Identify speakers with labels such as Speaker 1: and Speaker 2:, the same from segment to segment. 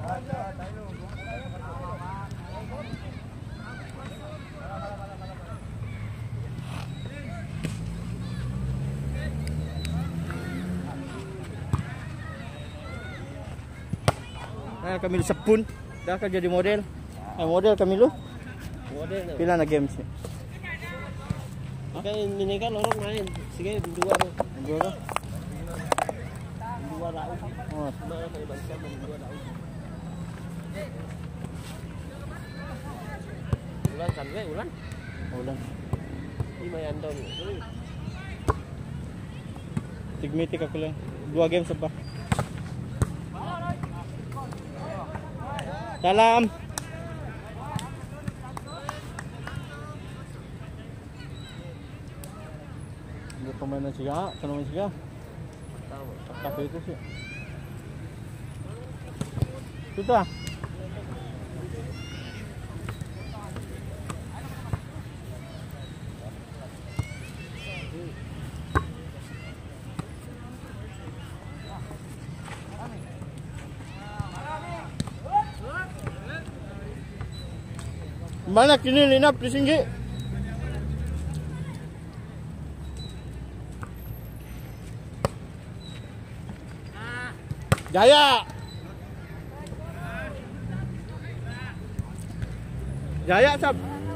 Speaker 1: Nah, kami sepun dah kan jadi model. Model kami lu.
Speaker 2: Model.
Speaker 1: Pila na games ni.
Speaker 2: Kan ini kan orang main. Sige dua tu.
Speaker 1: Dua.
Speaker 2: Dua laut.
Speaker 1: Oh,
Speaker 2: Mana kali bangsa dua laut. Ulan kan we ulan.
Speaker 1: ulan.
Speaker 2: Ini mayan dong.
Speaker 1: Tigmitik ako lang. 2 games pa. Salam. Hindi pemain na siya. Tanong siya. Tapo itu sih. Itu ah. Banyak ini linap di sini. Jaya. Jaya sab.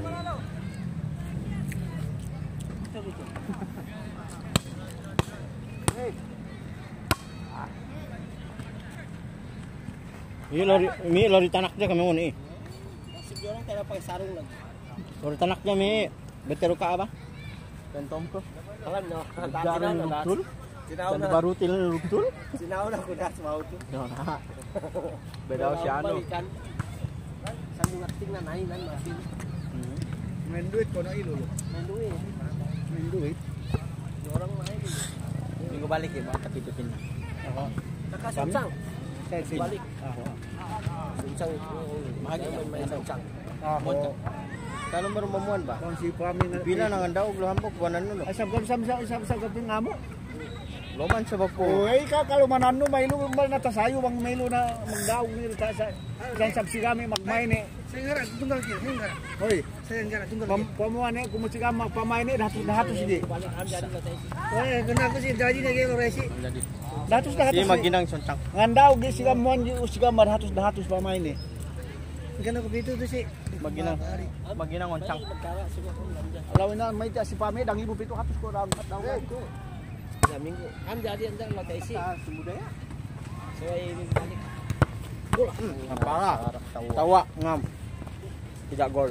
Speaker 1: Ini lori tanaknya kami mau nih.
Speaker 2: Orang tidak pakai sarung lagi.
Speaker 1: Lori tanaknya mi. Beteru ka apa? Tentom ko.
Speaker 2: Alam no.
Speaker 1: Jaran lutul. Dan baru tilin lutul.
Speaker 2: Sinau na kuda mau tu.
Speaker 1: Beda si anu.
Speaker 2: Sandung ngeting na naik kan masih.
Speaker 3: Main duit kono ilo lo.
Speaker 2: Main duit.
Speaker 3: Main duit.
Speaker 2: Orang main gitu.
Speaker 1: Minggu balik ya, Pak, tapi itu pindah.
Speaker 2: Kakak Suncang.
Speaker 3: Saya sih.
Speaker 2: Balik. Suncang itu. Main Suncang.
Speaker 1: Kalau baru memuan, Pak.
Speaker 3: Kon si pami na.
Speaker 1: Bila nang daw ulo hampok buanan nulo.
Speaker 3: Asam kon sam gaping ngamo.
Speaker 1: Loman sa bako.
Speaker 3: Oy ka kalau manano mailo mal na tasayo bang mailo na mangdaw ni ta sa sabsi kami magmain ni. Saya ngara tunggal ki, ngara. Oy, saya ngara tunggal. Pamuan ni kumusi ka magpamain ni dahatos di. Oy, kena ko si jadi na gelo resi. Dahatos.
Speaker 1: Si maginang sontang.
Speaker 3: Ngandaw gi siga mon siga dahatos pamain ni. Kena ko dito to si
Speaker 1: Maginang oncang.
Speaker 3: Lawin na may si pami dang ibu 700 ko daw ko.
Speaker 2: Minggu. Jadi antar lo taisi.
Speaker 3: Budaya.
Speaker 2: Saya ini balik.
Speaker 1: Gol. Parah. Tawa ngam. Tidak gol.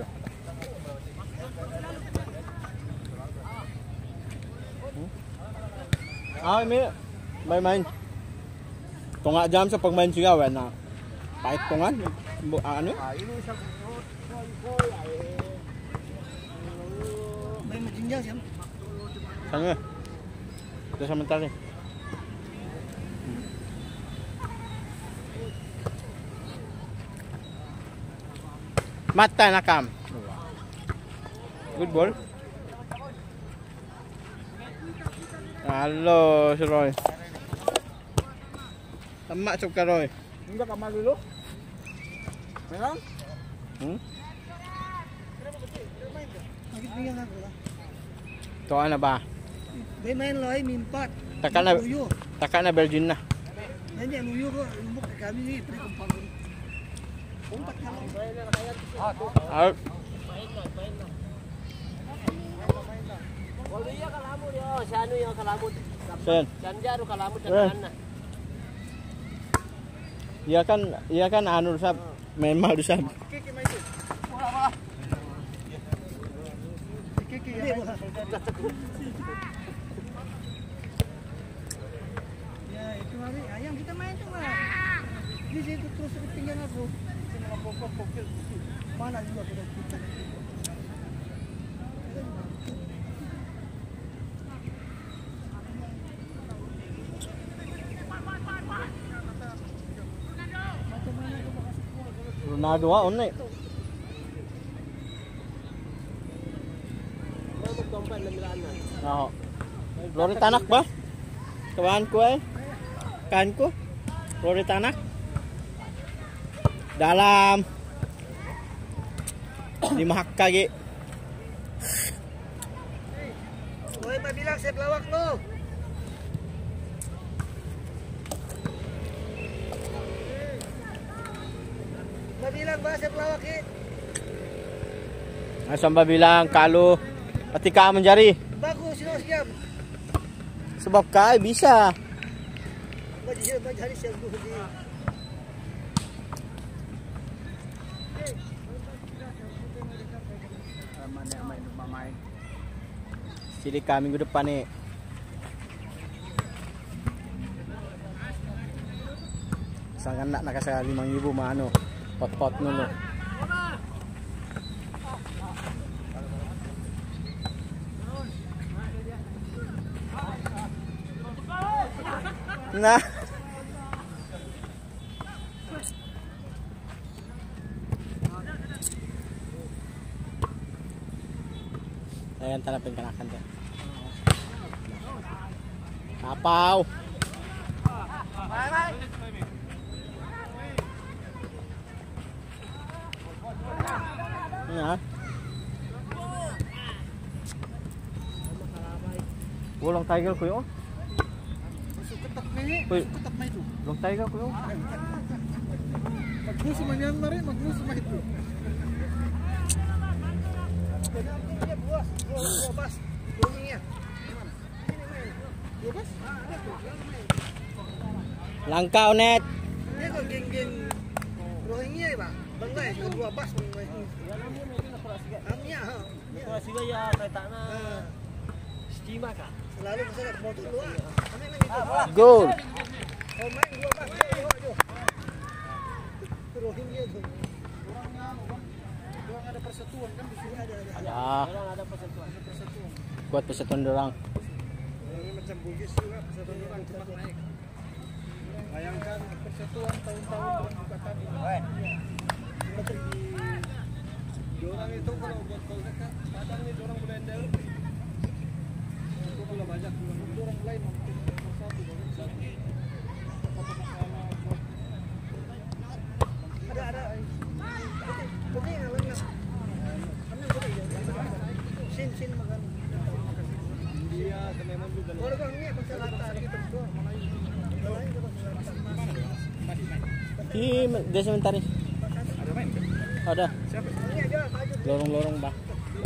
Speaker 1: Ini main. Tunga jam sa pagmain siya na. Pahit tungan. Ano?
Speaker 3: May majinjang siya.
Speaker 1: Sanga. Ito sebentar nih. Mata nakam. Good ball. Halo, si Roy. Tama cuk ka Roy.
Speaker 3: Enggak ka malulo. Memang?
Speaker 1: To ana ba?
Speaker 3: May main loy mimpat.
Speaker 1: Taka na Belgian na.
Speaker 3: Nanti muyu ko lumok kami ni pre kumpang. Kumpak ka lang.
Speaker 1: Out.
Speaker 2: Kalau iya kalamut yo, si anu yang kalamut.
Speaker 1: Sen.
Speaker 2: Janjaru kalamut dan na.
Speaker 1: Iya kan anu sab memang sab.
Speaker 3: Kiki main tu. Wah. Kiki ya. Ya itu hari ayam kita main cuma. Di situ terus pinggang aku. Sama pokok-pokok mana juga sudah kita.
Speaker 1: Ronaldo on nih. Nah, lori tanak ba? Kawan ko eh. Kan ko. Lori tanak. Dalam 5 hak kaki.
Speaker 2: Woi, bilang saya pelawak lo. Bilang ba saya pelawak eh.
Speaker 1: Samba bilang kalau ketika menjari.
Speaker 2: Bagus sino siap.
Speaker 1: Sebab kai bisa.
Speaker 2: Hari siap dulu di.
Speaker 1: Jadi minggu depan nih. Sangat nak kasih 5.000 mah anu pot-pot dulu. Nah. Ayan tanapin kanakan tuh. Apaw. Nah. Ulang tiger ko yun.
Speaker 3: Ketak na itu.
Speaker 1: Ulang tiger ko yun.
Speaker 3: Magnus manyan na rin, magnus na ito.
Speaker 1: Langka unet.
Speaker 2: Dia kok geng-geng Rohingya ya, Pak? Banggai dua bas banggai. Amnya ha. Siga ya keretana. Stima kah? Selalu kesana motor luar.
Speaker 1: Gol.
Speaker 2: Oh main dua bas. Rohingya tuh. Orang ada persatuan kan di sini ada. Orang ada persatuan.
Speaker 1: Buat persatuan dorang.
Speaker 2: Ini macam Bugis juga persatuan orang cepat naik. Bayangkan persatuan tahun-tahun buka tadi. Orang itu kalau buat dekat, kadang nih orang berendel. Itu kalau banyak orang lain mungkin satu. Ada. Boleh enggak? Sin makan. Dia memang juga. Orang ini persyaratan gitu tuh.
Speaker 1: Dia sebentar nih.
Speaker 3: Ada main kan?
Speaker 1: Ada.
Speaker 3: Siapa?
Speaker 1: Lorong-lorong bah.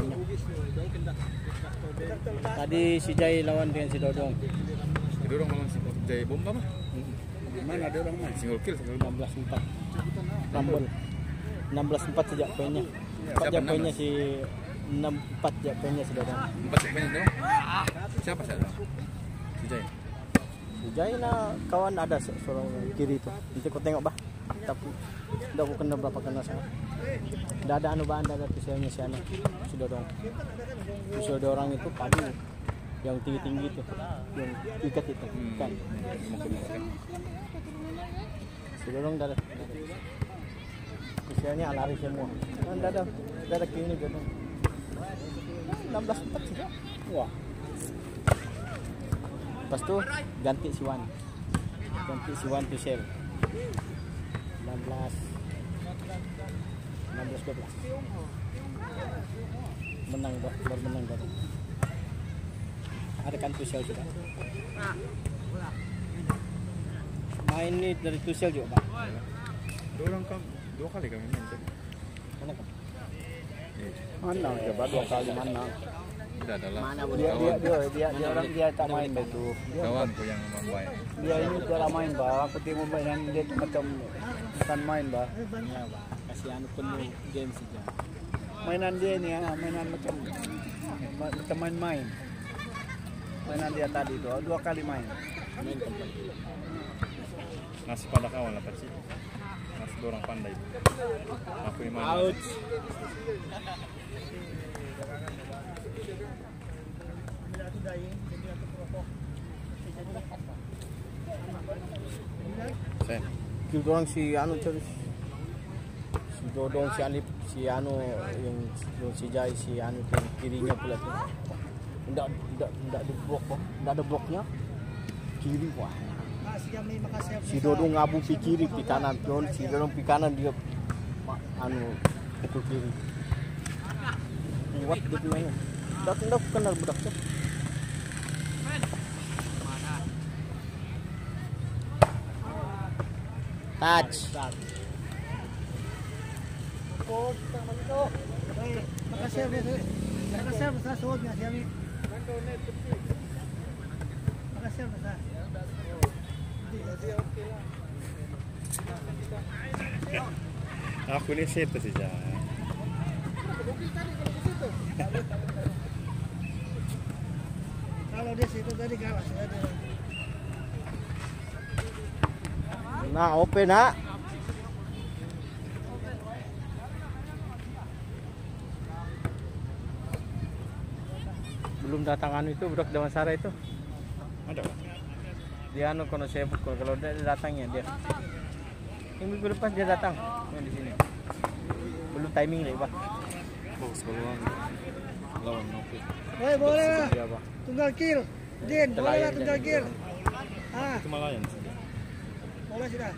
Speaker 1: Tadi si Jai lawan dengan si Dodong.
Speaker 3: Ada orang malam si Jai Bomba mah. Mana ada orang main single kill
Speaker 1: 16-4. Rumble. 16-4 sejak poinnya. 4 sejak poinnya si 4 sejak poinnya si Dodong.
Speaker 3: 4 poinnya dong. Siapa saya? Si Jai.
Speaker 1: Si Jai na kawan ada seorang kiri itu. Nanti kau tengok bah. Tapi udah aku kena berapa kena saya. Udah ada anu bahan ada tusialnya si anu si Dodong. Tusial ada orang itu padu yang tinggi-tinggi itu, yang ikat itu kan. Si Dodong dah. Tusialnya lari semua. Kan ada kini Dodong. 16-4 sih. Wah. Lepas tu ganti si Wan. Ganti si Wan tusial. 16-12 menang baru menang baru ada kan Tuchel juga main ini dari Tuchel juga Pak.
Speaker 3: Dua kali kami main tadi.
Speaker 1: Mana kan?
Speaker 3: Mana coba 2 kali mana?
Speaker 4: Udah adalah
Speaker 1: Mana
Speaker 3: Dia orang dia tak main itu.
Speaker 4: kawanku yang membayar.
Speaker 3: Dia ini cara main bah. Aku tengok mainan dia tu macam bukan main bah.
Speaker 1: ya Pak kasih anu penuh game saja
Speaker 3: Mainan dia ni mainan macam main-main. Mainan dia tadi tu 2 kali main.
Speaker 4: Nasi pada kawan lah pasti. Nasi orang pandai. Aku yang mana?
Speaker 1: out
Speaker 4: Sen.
Speaker 1: kita orang si anu terus si Dodong si Alip si anu yang si Jai si anu yang kirinya pula tu enggak ada blok kok enggak ada bloknya kiri wah si Dodong ngabu pi kiri pi kanan si Dodong pi kanan dia anu pukul kiri. Kuat dia mainnya. Dak kenal budak tuh. Touch.
Speaker 2: Makasih besar soalnya siami. Makasih besar.
Speaker 4: Aku ini siapa sih Jah?
Speaker 2: Kalau di situ tadi kalah saja.
Speaker 1: Nah, open nak. Belum datangan itu budak Damansara itu.
Speaker 4: Ada Pak?
Speaker 1: Dia anu kono saya pukul kalau dia datangnya dia. Yang minggu depan dia datang yang di sini. Belum timing lagi, Pak.
Speaker 4: Bagus peluang lawan Novi.
Speaker 2: Boleh lah.
Speaker 1: Dia, Pak.
Speaker 2: Tunggal kill. Din, boleh lah tunggal kill. Ah,
Speaker 4: Itu Malayan sih.
Speaker 2: boleh sudah.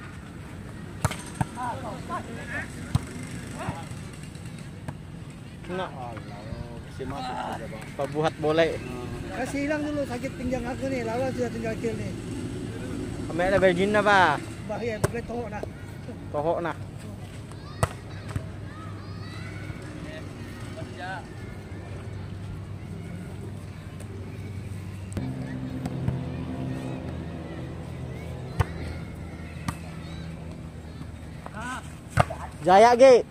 Speaker 1: Nah, si masuk saja, Bang. Perbuat boleh.
Speaker 2: Kasih hilang dulu sakit pinggang aku nih. Lawan sudah tunggal kill nih.
Speaker 1: Kami ada Virgin na ba?
Speaker 2: Bahaya, boleh tohok nah.
Speaker 1: Tohok na. Jaya ge.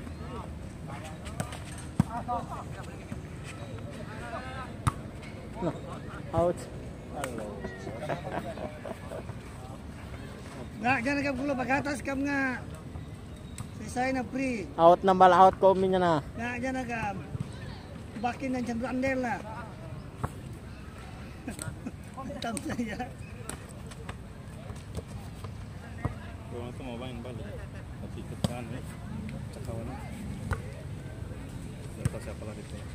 Speaker 1: Nah, out.
Speaker 2: Nggak, jangan agak pula pakai atas kam nga. Selesai na free.
Speaker 1: Out na bala out ko minya na.
Speaker 2: Nggak, jangan agak. Bakin dan cenderung andel lah. Hitam saja.
Speaker 4: Orang itu mau main balik. Tapi ke kanan kawan. Tidak tahu siapa lagi itu.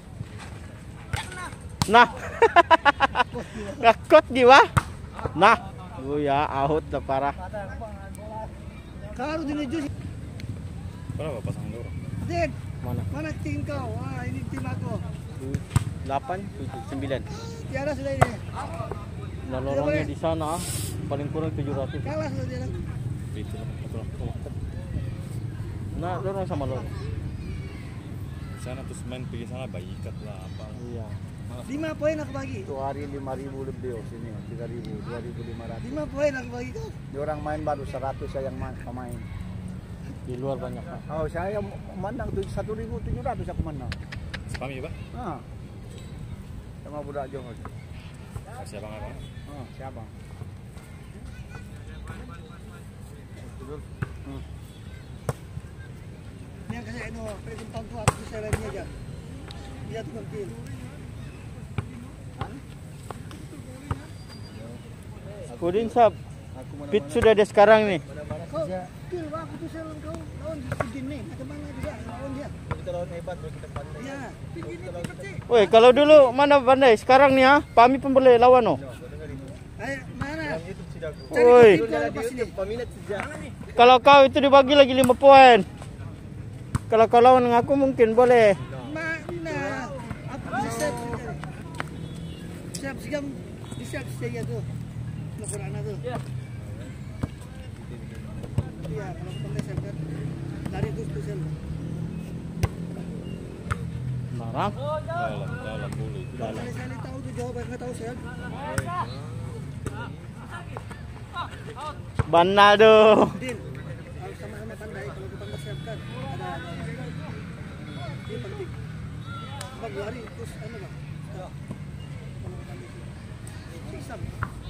Speaker 1: Nah. Ngakot di ba? Nah. Ya, out na parah.
Speaker 2: Kalau dinuju
Speaker 4: Berapa pasangan dorong?
Speaker 2: Din,
Speaker 1: Mana?
Speaker 2: mana tim kau? Wah, ini tim aku.
Speaker 1: 8, 7, 9.
Speaker 2: Tiada sudah ini.
Speaker 1: Nah, lorongnya di sana paling kurang 700.
Speaker 2: Kalah sudah dia.
Speaker 4: Itu lah.
Speaker 1: Nah, lorong sama lorong.
Speaker 4: Sana terus main pergi sana bayikat lah apa.
Speaker 1: Iya.
Speaker 2: 5 poin aku bagi.
Speaker 3: Itu hari 5.000 lebih sini 3.000, 2.500.
Speaker 2: 5 poin aku bagi kau.
Speaker 3: Dia orang main baru 100 saya yang pemain.
Speaker 1: Di luar banyak, Pak.
Speaker 3: Oh, saya menang 1.700 aku menang.
Speaker 4: Spam ya Pak?
Speaker 3: Ah. Sama budak Johor.
Speaker 4: Siapa nggak?
Speaker 3: Oh, siapa?
Speaker 2: Ini yang kasih itu, perintah tu aku bisa lagi aja. Dia tu kill.
Speaker 1: Kudin sab. Pit sudah ada sekarang nih.
Speaker 2: Kau kill aku tu sel kau lawan Udin nih. Macam mana juga lawan dia?
Speaker 3: Kita lawan hebat bro, kita pandai.
Speaker 2: Ya.
Speaker 1: Woi, kalau dulu mana pandai, sekarang nih ya, Pami pun boleh lawan oh.
Speaker 2: Ayo, mana?
Speaker 1: Woi,
Speaker 3: Peminat sejak.
Speaker 1: kalau kau itu dibagi lagi 5 poin. Kalau kau lawan dengan aku mungkin boleh.
Speaker 2: Mana? Apa bisa siap? Siap sigam, siap saya tu. Laporan tu. Iya, kalau pandai siap kan. Dari tu sel.
Speaker 1: Larang.
Speaker 4: Dalam dulu.
Speaker 2: Saya tahu tu jawaban, nggak tahu saya.
Speaker 1: Banado.
Speaker 2: Din, harus sama-sama pandai kalau kita mempersiapkan ada ini penting. Bang lari terus bang. Sisam.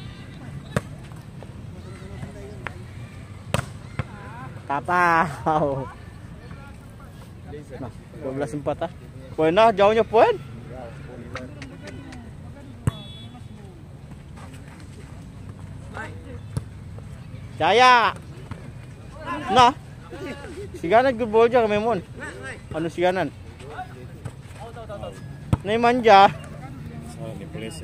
Speaker 2: Sama-sama pandai kan.
Speaker 1: Tapau. Nah, 12-4 ah. Poin lah, jauhnya poin. Jaya. Nah. Siganan good ball aja kami mon. Anu siganan. Ini manja.
Speaker 4: Salah nih polisi.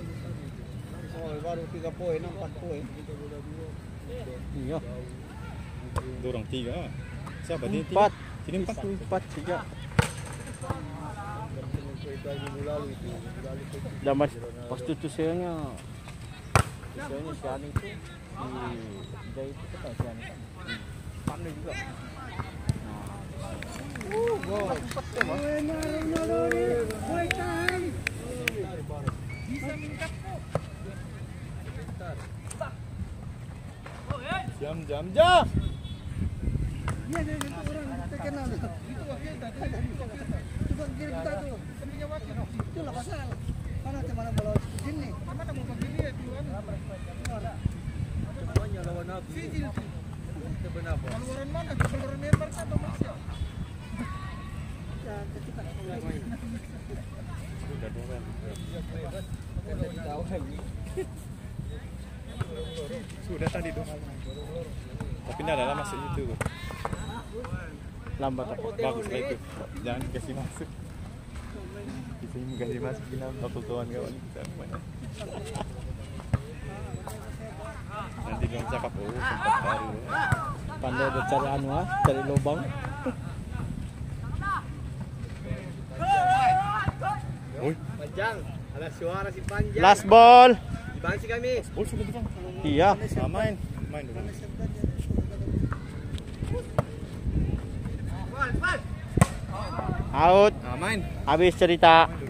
Speaker 3: Oh, baru 3 poin, 4 poin.
Speaker 1: Iya.
Speaker 4: Dorong 3. Siapa dia?
Speaker 1: 4.
Speaker 4: Sini 4.
Speaker 1: 4 3. Dan mas pas itu sayangnya si Ani itu di Jai itu kan si Ani kan pandai juga. Gol.
Speaker 4: Jam.
Speaker 2: Iya, itu orang terkenal. Itu wakil tadi. Itu wakil kita tuh. Punya wakil. Itulah pasal. Mana teman bola sini. Mana mau begini ya tuan? Ada. Semuanya lawan apa? Sijil tuh. Sebenarnya. Lawan mana? Lawan Myanmar atau Malaysia? Ya, ketika main.
Speaker 4: Sudah dorong. Sudah tadi dorong. Tapi tidak ada masuk itu.
Speaker 1: Lambat apa?
Speaker 4: Bagus lah itu. Jangan kasih masuk. Bisa kasih masuk di dalam kawan-kawan kita semuanya. Nanti bilang cakap sempat baru.
Speaker 1: Pandai ada cari cari lubang.
Speaker 2: Panjang. Ada suara si Panjang.
Speaker 1: Last ball.
Speaker 2: Bang si kami.
Speaker 4: Oh sudah dorong.
Speaker 1: Iya.
Speaker 4: Main dulu.
Speaker 1: Out.
Speaker 4: Main.
Speaker 1: Habis cerita.